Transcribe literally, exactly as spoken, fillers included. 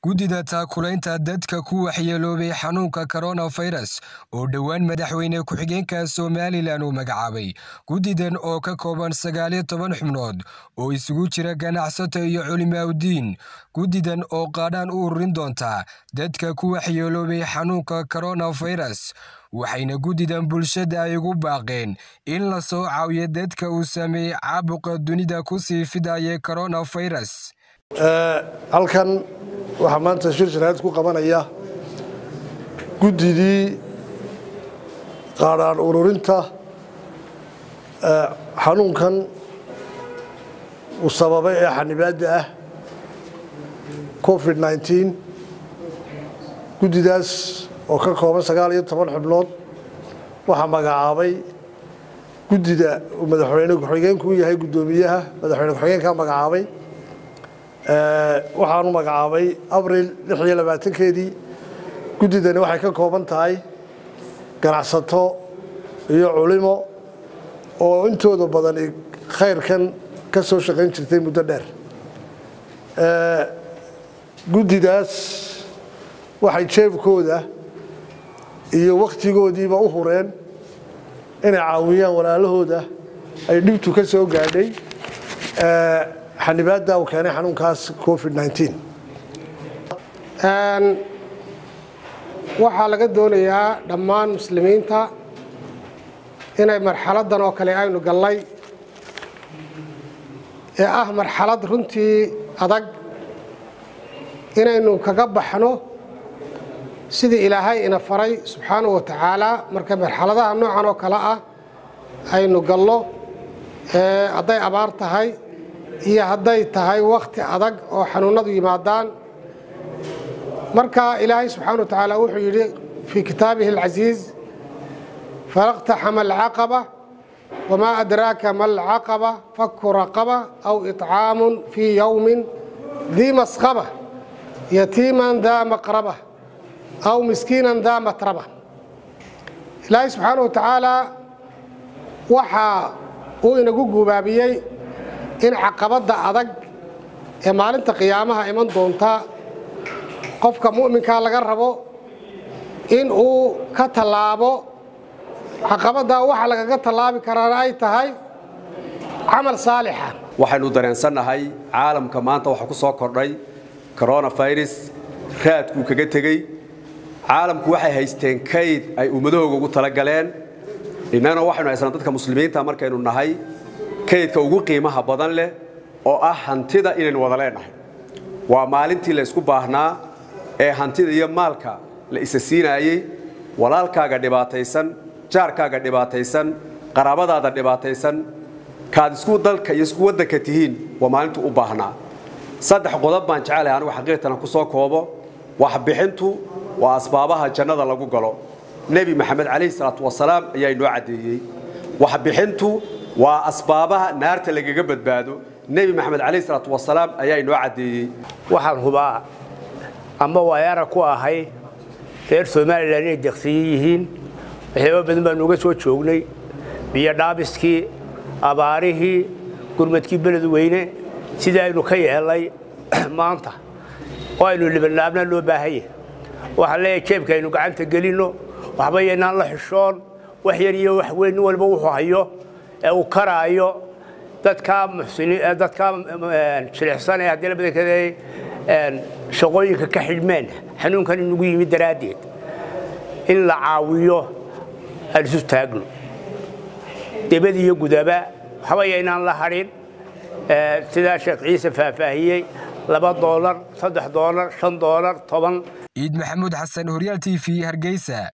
Guddida taakulaynta dadka ku waxyeeloobay xanuunka coronavirus oo dhowaan madaxweyne ku-xigeenka Somaliland uu magacaabay. Guddidan oo ka kooban sagaal iyo toban xubnood oo isugu jira ganacsato iyo culimaawidiin. Guddidan oo qaadhaan u ururin doonta dadka ku waxyeeloobay xanuunka coronavirus. Waxayna guddidan bulshada ay ugu baaqeen in la soo caawiyo dadka uu saameeyay caabuqa dunida ku sii fidaya coronavirus. halkan waxa maanta shir shiraad ku qabanaya guddidii qaadhaan ururinta xanuunkan uu sababay ee xanibaadda ah covid nineteen. guddidaas oo ka kooban sagaal iyo toban xubnood waxaa magacaabay guddida uu madaxweyne ku-xigeenku yahay guddoomiyaha madaxweyne ku-xigeenka magacaabay. waxaanu magacaabay abriil lix iyo labaatankeedii. guddidani waxay ka kooban tahay ganacsato iyo culimo oo intooda badan khayrkan ka soo shaqayn jirtay muddo dheer. guddidaas waxay jeebkooda iyo wakhtigoodiiba u hureen inay caawiyaan walaalahooda ay dhibtu ka soo gaadhay xanibaadda uu keenay xanuunkaas covid nineteen. waxaa laga doonayaa dhammaan muslimiinta inay marxaladdan oo kale aynu gallay ee ah marxalad runtii adag inaynu kaga baxno sidii ilaahay ina faray subxaanahu wa tacaala marka marxaladaha noocan oo kale ah aynu gallo hadday abaar tahay iyo hadday tahay wakhti adag oo xanuunadu yimaadaan. marka ilaahay subxaanahu wa tacaala wuxuu yidhi fii kitaabihi alcasiiz falaqtaxama alcaqaba wamaa adraaka ma alcaqaba fakku raqaba aw iطcaamun fii yowmin dii masqaba yatiiman daa maqraba aw miskiinan daa matraba. ilaahay subxaanahu wa tacaala waxa uu inagu guubaabiyey in caqabadda adag ee maalinta qiyaamaha iman doonta qofka mu'minkaa laga rabo in uu ka tallaabo caqabaddaa waxa lagaga tallaabi karaana ay tahay camal saalixa. waxaynu dareensannahay caalamka maanta waxa ku soo kordhay coronavirus raadkuu kaga tegey. caalamku waxay haysteen kayd ay ummadahooga ugu talagaleen. innagana waxaynu haysnaa dadka muslimiinta markaynu nahay kaydka ugu qiimaha badan leh oo ah hantida inaynu wada leenahay. waa maalintii la isku baahnaa ee hantida iyo maalka la isa siinaayey. walaalkaaga dhibaataysan, jaarkaaga dhibaataysan, qaraabadaada dhibaataysan, kaad isku dalka iyo isku waddanka tihiin waa maalintu u baahnaa. saddex qodob baan jecelahay anigu xaqiiqatan ku soo koobo. waxbixintu waa asbaabaha jannada lagu galo. nebi maxamed calayhi salaatu wasalaam ayaa inoo caddeeyey. waxbixintu waa asbaabaha naarta lagaga badbaado. nebi maxamed calayhi salaatu wasalaam ayaa inoo caddeeyey. waxaan hubaa ama waayara ku ahay reer Soomaaliland inay deeqsiin yihiin. waxyaabo badan baan uga soo joognay biyo dhaabiskii, abaarihii, gurmadkii beledweyne sida aynu ka yeelay maanta oo aynu libanaabna loo baahay. waxaan leeyahay jeebka aynu gacanta gelino waxba yeynaan la xishoon. wax yar iyo wax weyn walba wuxuu hayo ee uu karaayo dadka muxsiniin dadka shirixsan ee hadii la badankeeday shaqooyinka ka xidhmeen xanuunkan inagu yimid daraadeed in la caawiyo aan isu taagno dibad iyo gudaba waxba yeynaan la harin. sida sheekh ciise faahfaahiyey laba doolar, saddex doolar, shan doolar, toban. Iid Maxamuud Xasan, Horyaal T V, Hargeysa.